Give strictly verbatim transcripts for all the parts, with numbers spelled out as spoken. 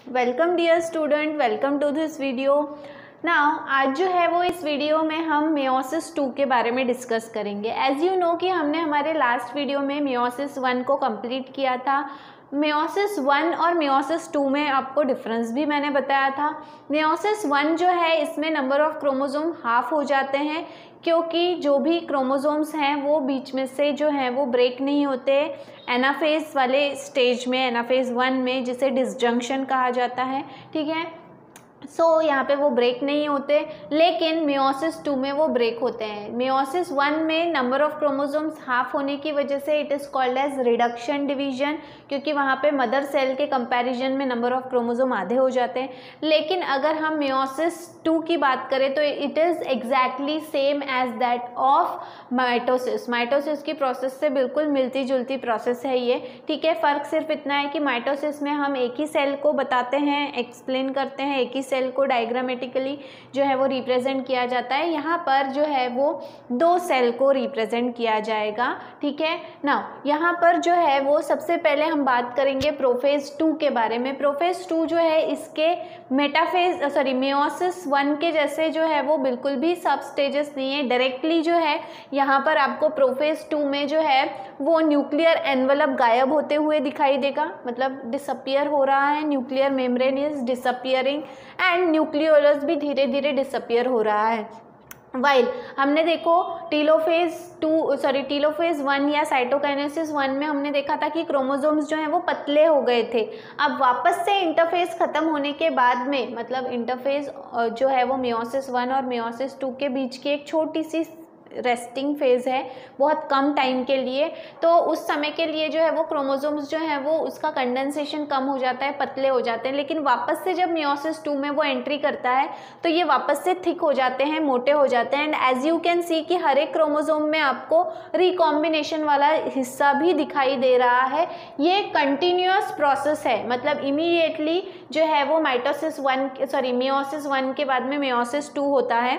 Welcome dear student, welcome to this video. Now आज जो है वो इस वीडियो में हम मियोसिस टू के बारे में डिस्कस करेंगे। एज यू नो कि हमने हमारे लास्ट वीडियो में मियोसिस वन को कंप्लीट किया था। मियोसिस वन और मियोसिस टू में आपको डिफरेंस भी मैंने बताया था। मियोसिस वन जो है इसमें नंबर ऑफ क्रोमोसोम हाफ हो जाते हैं, क्योंकि जो भी क्रोमोसोम्स हैं वो बीच में से जो हैं वो ब्रेक नहीं होते एनाफेज वाले स्टेज में, एनाफेज वन में, जिसे डिसजंक्शन कहा जाता है। ठीक है, सो so, यहाँ पे वो ब्रेक नहीं होते, लेकिन मियोसिस टू में वो ब्रेक होते हैं। मियोसिस वन में नंबर ऑफ क्रोमोसोम्स हाफ होने की वजह से it is called as reduction division, क्योंकि वहाँ पे मदर सेल के कंपैरिजन में नंबर ऑफ क्रोमोसोम आधे हो जाते हैं। लेकिन अगर हम मियोसिस टू की बात करें तो it is exactly same as that of mitosis. Mitosis की प्रोसेस से बिल्कुल मिलती जुलती प्रोसेस है ये। ठीक है, फ़र्क सिर्फ इतना है कि माइटोसिस में हम एक ही सेल को बताते हैं, एक्सप्लेन करते हैं, एक ही सेल को डायग्रामेटिकली जो है वो रिप्रेजेंट किया जाता है। यहाँ पर जो है वो दो सेल को रिप्रेजेंट किया जाएगा। ठीक है ना, यहाँ पर जो है वो सबसे पहले हम बात करेंगे प्रोफेज टू के बारे में। प्रोफेज टू जो है इसके मेटाफेज सॉरी मियोसिस वन के जैसे जो है वो बिल्कुल भी सब स्टेजेस नहीं है। डायरेक्टली जो है यहाँ पर आपको प्रोफेज टू में जो है वो न्यूक्लियर एनवलप गायब होते हुए दिखाई देगा, मतलब डिसअपियर हो रहा है। Nuclear membrane is disappearing and nucleolus भी धीरे धीरे डिसअपियर हो रहा है। वाइल हमने देखो telophase two sorry telophase one या साइटोकाइनेसिस वन में हमने देखा था कि क्रोमोसोम्स जो हैं वो पतले हो गए थे। अब वापस से इंटरफेज ख़त्म होने के बाद में, मतलब इंटरफेज जो है वो मियोसिस वन और मियोसिस टू के बीच की एक छोटी सी रेस्टिंग फेज़ है, बहुत कम टाइम के लिए। तो उस समय के लिए जो है वो क्रोमोसोम्स जो है वो उसका कंडेंसेशन कम हो जाता है, पतले हो जाते हैं। लेकिन वापस से जब मियोसिस टू में वो एंट्री करता है तो ये वापस से थिक हो जाते हैं, मोटे हो जाते हैं। And as you can see कि हर एक क्रोमोसोम में आपको रिकॉम्बिनेशन वाला हिस्सा भी दिखाई दे रहा है। ये कंटिन्यूअस प्रोसेस है, मतलब इमीडिएटली जो है वो mitosis one sorry meiosis one के बाद में मियोसिस टू होता है।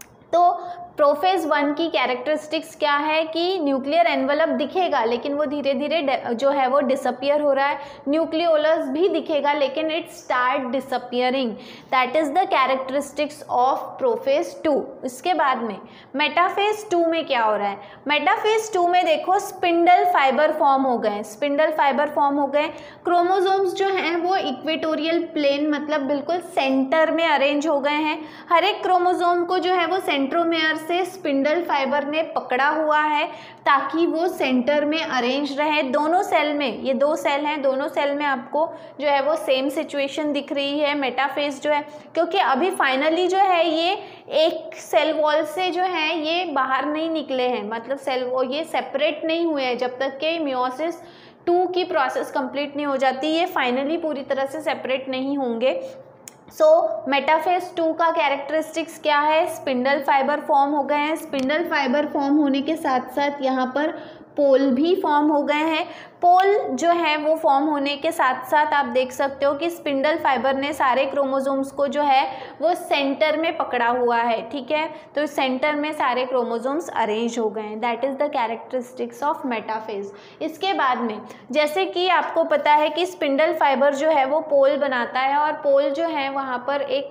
तो प्रोफेज वन की कैरेक्टरिस्टिक्स क्या है कि न्यूक्लियर एनवलप दिखेगा लेकिन वो धीरे धीरे जो है वो डिसअपियर हो रहा है। न्यूक्लियोलस भी दिखेगा लेकिन it start disappearing. That is the characteristics of prophase two. इसके बाद में मेटाफेज टू में क्या हो रहा है? मेटाफेज टू में देखो स्पिंडल फाइबर फॉर्म हो गए, स्पिंडल फाइबर फॉर्म हो गए। क्रोमोसोम्स जो हैं वो इक्वेटोरियल प्लेन, मतलब बिल्कुल सेंटर में अरेंज हो गए हैं। हर एक क्रोमोसोम को जो है वो सेंट्रोमेयर से स्पिंडल फाइबर ने पकड़ा हुआ है ताकि वो सेंटर में अरेंज रहे। दोनों सेल में, ये दो सेल हैं, दोनों सेल में आपको जो है वो सेम सिचुएशन दिख रही है। मेटाफेज जो है, क्योंकि अभी फाइनली जो है ये एक सेल वॉल से जो है ये बाहर नहीं निकले हैं, मतलब सेल वॉल ये सेपरेट नहीं हुए हैं। जब तक कि मियोसिस टू की प्रोसेस कंप्लीट नहीं हो जाती ये फाइनली पूरी तरह से सेपरेट नहीं होंगे। सो मेटाफेज टू का कैरेक्टरिस्टिक्स क्या है? स्पिंडल फाइबर फॉर्म हो गए हैं। स्पिंडल फाइबर फॉर्म होने के साथ साथ यहाँ पर पोल भी फॉर्म हो गए हैं। पोल जो है वो फॉर्म होने के साथ साथ आप देख सकते हो कि स्पिंडल फाइबर ने सारे क्रोमोसोम्स को जो है वो सेंटर में पकड़ा हुआ है। ठीक है, तो सेंटर में सारे क्रोमोसोम्स अरेंज हो गए हैं। That is the characteristics of metaphase. इसके बाद में जैसे कि आपको पता है कि स्पिंडल फाइबर जो है वो पोल बनाता है और पोल जो है वहाँ पर एक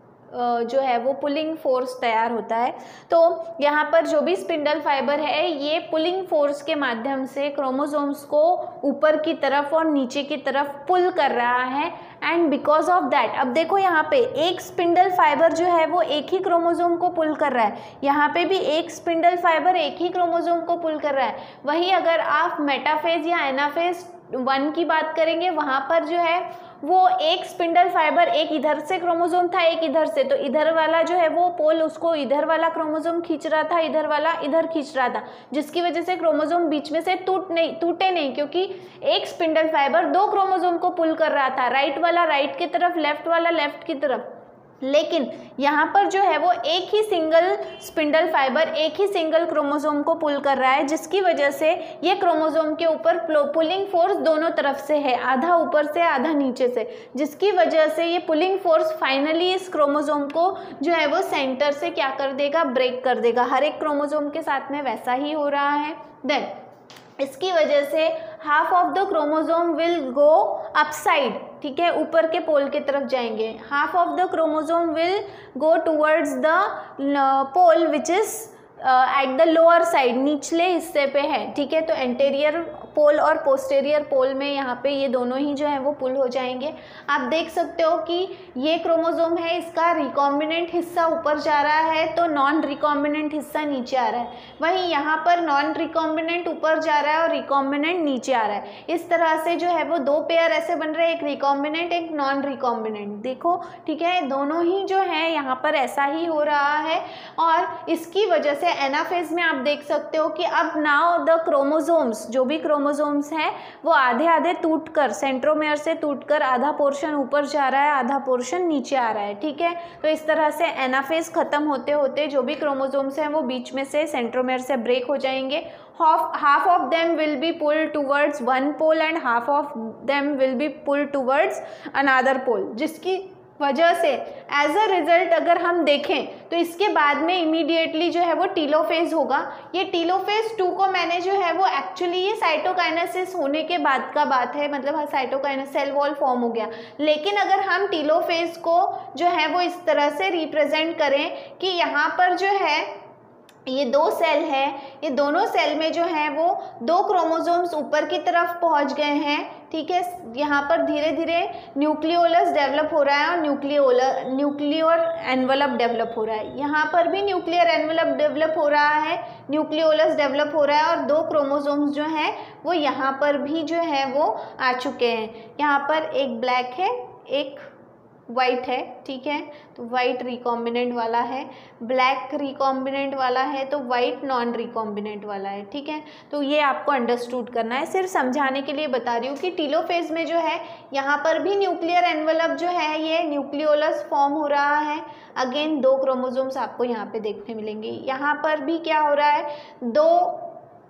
जो है वो पुलिंग फोर्स तैयार होता है। तो यहाँ पर जो भी स्पिंडल फाइबर है ये पुलिंग फोर्स के माध्यम से क्रोमोसोम्स को ऊपर की तरफ और नीचे की तरफ पुल कर रहा है। एंड बिकॉज ऑफ दैट, अब देखो यहाँ पे एक स्पिंडल फाइबर जो है वो एक ही क्रोमोसोम को पुल कर रहा है, यहाँ पे भी एक स्पिंडल फाइबर एक ही क्रोमोसोम को पुल कर रहा है। वही अगर आप मेटाफेज या एनाफेज वन की बात करेंगे, वहाँ पर जो है वो एक स्पिंडल फाइबर, एक इधर से क्रोमोसोम था एक इधर से, तो इधर वाला जो है वो पोल उसको इधर वाला क्रोमोसोम खींच रहा था, इधर वाला इधर खींच रहा था, जिसकी वजह से क्रोमोसोम बीच में से टूट नहीं टूटे नहीं, क्योंकि एक स्पिंडल फाइबर दो क्रोमोसोम को पुल कर रहा था, राइट वाला राइट की तरफ, लेफ्ट वाला लेफ्ट की तरफ। लेकिन यहाँ पर जो है वो एक ही सिंगल स्पिंडल फाइबर एक ही सिंगल क्रोमोसोम को पुल कर रहा है, जिसकी वजह से ये क्रोमोसोम के ऊपर पुलिंग फोर्स दोनों तरफ से है, आधा ऊपर से आधा नीचे से, जिसकी वजह से ये पुलिंग फोर्स फाइनली इस क्रोमोसोम को जो है वो सेंटर से क्या कर देगा, ब्रेक कर देगा। हर एक क्रोमोसोम के साथ में वैसा ही हो रहा है। देन इसकी वजह से half of the chromosome will go upside, ठीक है, ऊपर के पोल की तरफ जाएंगे। Half of the chromosome will go towards the pole which is at the lower side, निचले हिस्से पे है, ठीक है। तो एंटेरियर पोल और पोस्टेरियर पोल में यहाँ पे ये दोनों ही जो है वो पुल हो जाएंगे। आप देख सकते हो कि ये क्रोमोसोम है, इसका रिकॉम्बिनेंट हिस्सा ऊपर जा रहा है तो नॉन रिकॉम्बिनेंट हिस्सा नीचे आ रहा है। वहीं यहाँ पर नॉन रिकॉम्बिनेंट ऊपर जा रहा है और रिकॉम्बिनेंट नीचे आ रहा है। इस तरह से जो है वो दो पेयर ऐसे बन रहे हैं, एक रिकॉम्बिनेंट एक नॉन रिकॉम्बिनेंट। देखो ठीक है, दोनों ही जो है यहाँ पर ऐसा ही हो रहा है और इसकी वजह से एनाफेज में आप देख सकते हो कि अब नाउ द क्रोमोसोम्स, जो भी क्रोमोसोम्स हैं वो आधे आधे टूटकर, सेंट्रोमेयर से टूटकर आधा पोर्शन ऊपर जा रहा है, आधा पोर्शन नीचे आ रहा है, ठीक है। तो इस तरह से एनाफेज खत्म होते होते जो भी क्रोमोसोम्स हैं वो बीच में से सेंट्रोमेयर से ब्रेक हो जाएंगे। half half of them will be pulled towards one pole and half of them will be pulled towards another pole, जिसकी वजह से एज अ रिजल्ट अगर हम देखें तो इसके बाद में इमीडिएटली जो है वो टीलोफेज होगा। ये टीलोफेज टू को मैंने जो है वो एक्चुअली ये साइटोकाइनेसिस होने के बाद का बात है, मतलब साइटोकाइनेसिस सेल वॉल फॉर्म हो गया। लेकिन अगर हम टीलोफेज को जो है वो इस तरह से रिप्रेजेंट करें कि यहाँ पर जो है ये दो सेल है, ये दोनों सेल में जो है वो दो क्रोमोसोम्स ऊपर की तरफ पहुंच गए हैं, ठीक है। यहाँ पर धीरे धीरे न्यूक्लियोलस डेवलप हो रहा है और न्यूक्लियोलर न्यूक्लियर एनवलप डेवलप हो रहा है। यहाँ पर भी न्यूक्लियर एनवलप डेवलप हो रहा है, न्यूक्लियोलस डेवलप हो रहा है और दो क्रोमोसोम्स जो हैं वो यहाँ पर भी जो है वो आ चुके हैं। यहाँ पर एक ब्लैक है, एक वाइट है, ठीक है। तो वाइट रिकॉम्बिनेंट वाला है, ब्लैक रिकॉम्बिनेंट वाला है, तो वाइट नॉन रिकॉम्बिनेंट वाला है, ठीक है। तो ये आपको अंडरस्टूड करना है, सिर्फ समझाने के लिए बता रही हूँ कि टीलोफेज में जो है यहाँ पर भी न्यूक्लियर एनवलप जो है ये न्यूक्लियोलस फॉर्म हो रहा है। अगेन दो क्रोमोसोम्स आपको यहाँ पे देखने मिलेंगे। यहाँ पर भी क्या हो रहा है, दो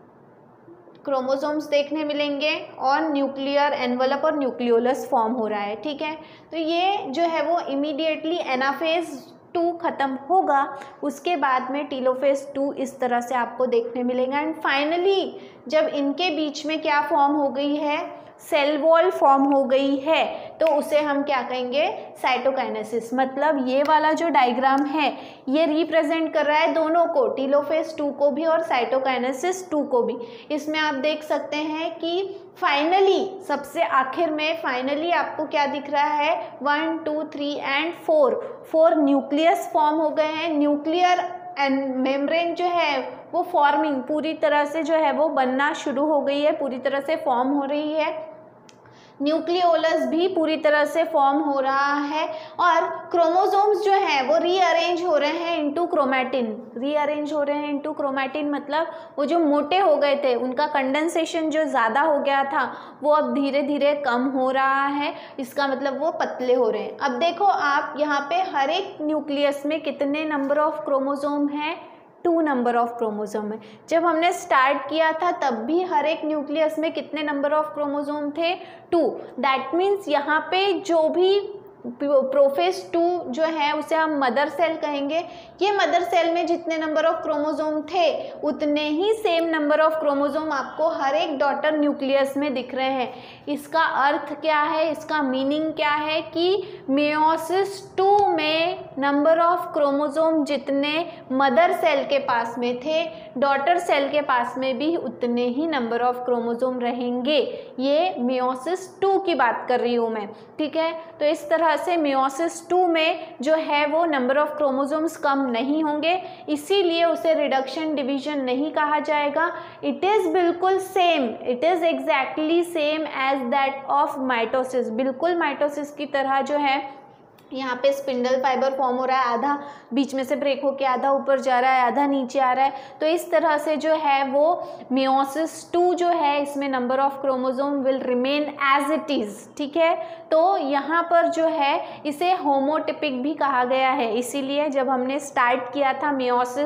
क्रोमोसोम्स देखने मिलेंगे और न्यूक्लियर एनवलप और न्यूक्लियोलस फॉर्म हो रहा है, ठीक है। तो ये जो है वो इमीडिएटली एनाफेज टू खत्म होगा, उसके बाद में टीलोफेज टू इस तरह से आपको देखने मिलेगा। एंड फाइनली जब इनके बीच में क्या फॉर्म हो गई है, सेल वॉल फॉर्म हो गई है, तो उसे हम क्या कहेंगे, साइटोकाइनेसिस। मतलब ये वाला जो डायग्राम है ये रिप्रेजेंट कर रहा है दोनों को, टीलोफेज टू को भी और साइटोकाइनेसिस टू को भी। इसमें आप देख सकते हैं कि फाइनली सबसे आखिर में फाइनली आपको क्या दिख रहा है, one two three and four four nucleus form हो गए हैं। न्यूक्लियर एंड मेम्ब्रेन जो है वो फॉर्मिंग पूरी तरह से जो है वो बनना शुरू हो गई है, पूरी तरह से फॉर्म हो रही है। न्यूक्लियोलस भी पूरी तरह से फॉर्म हो रहा है और क्रोमोसोम्स जो हैं वो रीअरेंज हो रहे हैं इनटू क्रोमैटिन। रीअरेंज हो रहे हैं इनटू क्रोमैटिन मतलब वो जो मोटे हो गए थे उनका कंडेंसेशन जो ज़्यादा हो गया था वो अब धीरे धीरे कम हो रहा है, इसका मतलब वो पतले हो रहे हैं। अब देखो आप यहाँ पे हर एक न्यूक्लियस में कितने नंबर ऑफ क्रोमोसोम हैं, टू नंबर ऑफ क्रोमोसोम है। जब हमने स्टार्ट किया था तब भी हर एक न्यूक्लियस में कितने नंबर ऑफ क्रोमोसोम थे, टू। दैट मीन्स यहाँ पे जो भी प्रोफेज टू जो है उसे हम मदर सेल कहेंगे। ये मदर सेल में जितने नंबर ऑफ क्रोमोसोम थे उतने ही सेम नंबर ऑफ क्रोमोसोम आपको हर एक डॉटर न्यूक्लियस में दिख रहे हैं। इसका अर्थ क्या है, इसका मीनिंग क्या है कि मेयोसिस टू में नंबर ऑफ क्रोमोसोम जितने मदर सेल के पास में थे डॉटर सेल के पास में भी उतने ही नंबर ऑफ क्रोमोसोम रहेंगे। ये मेयोसिस टू की बात कर रही हूँ मैं, ठीक है। तो इस तरह से मेयोसिस टू में जो है वो नंबर ऑफ क्रोमोसोम्स कम नहीं होंगे, इसीलिए उसे रिडक्शन डिवीजन नहीं कहा जाएगा। इट इज़ बिल्कुल same, it is exactly same as that of mitosis. बिल्कुल माइटोसिस की तरह जो है यहाँ पे स्पिंडल फाइबर फॉर्म हो रहा है, आधा बीच में से ब्रेक होके आधा ऊपर जा रहा है, आधा नीचे आ रहा है। तो इस तरह से जो है वो मेयोसिस टू जो है इसमें number of chromosome will remain as it is, ठीक है। तो यहाँ पर जो है इसे होमोटिपिक भी कहा गया है, इसीलिए जब हमने स्टार्ट किया था मेयोसिस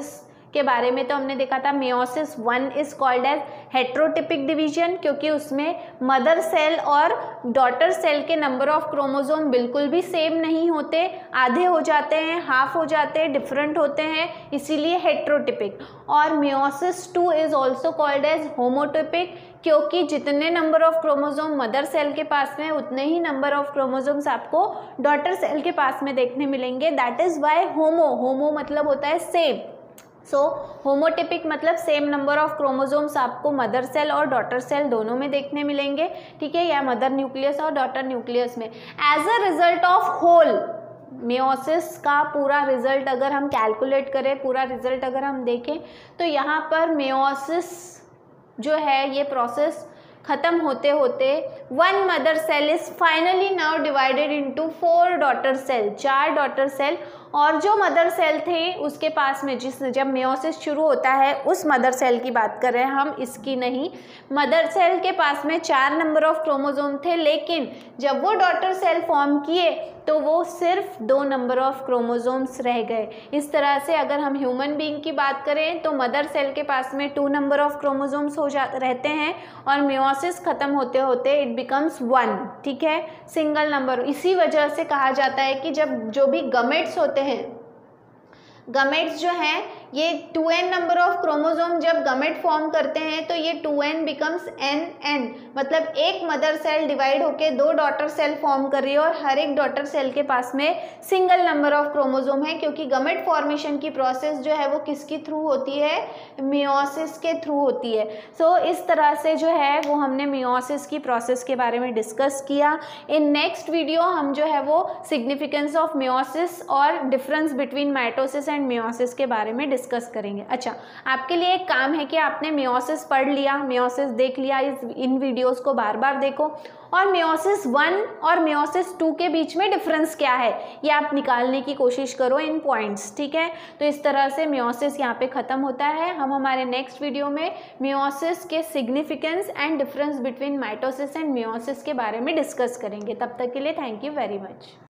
के बारे में तो हमने देखा था meiosis one is called as heterotypic division, क्योंकि उसमें मदर सेल और डॉटर सेल के नंबर ऑफ क्रोमोसोम बिल्कुल भी सेम नहीं होते, आधे हो जाते हैं, हाफ हो जाते हैं, डिफरेंट होते हैं, इसीलिए हेट्रोटिपिक। और meiosis two is also called as homotypic, क्योंकि जितने number of chromosome mother cell के पास में उतने ही नंबर ऑफ क्रोमोसोम्स आपको डॉटर सेल के पास में देखने मिलेंगे। That is why homo, homo मतलब होता है सेम। सो होमोटिपिक मतलब सेम नंबर ऑफ क्रोमोसोम्स आपको मदर सेल और डॉटर सेल दोनों में देखने मिलेंगे, ठीक है, या मदर न्यूक्लियस और डॉटर न्यूक्लियस में। As a result of whole meiosis का पूरा रिजल्ट अगर हम कैलकुलेट करें, पूरा रिजल्ट अगर हम देखें, तो यहाँ पर मियोसिस जो है ये प्रोसेस खत्म होते होते one mother cell is finally now divided into four daughter cell, चार डॉटर सेल, और जो मदर सेल थे उसके पास में जिस जब मियोसिस शुरू होता है उस मदर सेल की बात कर रहे हैं हम, इसकी नहीं। मदर सेल के पास में चार नंबर ऑफ क्रोमोसोम थे, लेकिन जब वो डॉटर सेल फॉर्म किए तो वो सिर्फ दो नंबर ऑफ क्रोमोसोम्स रह गए। इस तरह से अगर हम ह्यूमन बीइंग की बात करें तो मदर सेल के पास में टू नंबर ऑफ क्रोमोसोम्स हो जा रहते हैं और मियोसिस खत्म होते होते इट बिकम्स वन, ठीक है, सिंगल नंबर। इसी वजह से कहा जाता है कि जब जो भी गमेट्स होते हैं, गमेट्स जो हैं ये two N number of chromosome जब गमेट फॉर्म करते हैं तो ये two N becomes N N, मतलब एक मदर सेल डिवाइड होके दो डॉटर सेल फॉर्म कर रही है और हर एक डॉटर सेल के पास में सिंगल नंबर ऑफ क्रोमोसोम है, क्योंकि गमेट फॉर्मेशन की प्रोसेस जो है वो किसके थ्रू होती है, मियोसिस के थ्रू होती है। सो so, इस तरह से जो है वो हमने मियोसिस की प्रोसेस के बारे में डिस्कस किया। इन नेक्स्ट वीडियो हम जो है वो सिग्निफिकेंस ऑफ मियोसिस और difference between mitosis and meiosis के बारे में डिस्कस करेंगे। अच्छा, आपके लिए एक काम है कि आपने मियोसिस पढ़ लिया, मियोसिस देख लिया, इस इन वीडियोस को बार बार देखो, और मियोसिस वन और मियोसिस टू के बीच में डिफरेंस क्या है ये आप निकालने की कोशिश करो इन पॉइंट्स, ठीक है। तो इस तरह से मियोसिस यहाँ पे खत्म होता है। हम हमारे नेक्स्ट वीडियो में मियोसिस के significance and difference between mitosis and meiosis के बारे में डिस्कस करेंगे। तब तक के लिए थैंक यू वेरी मच।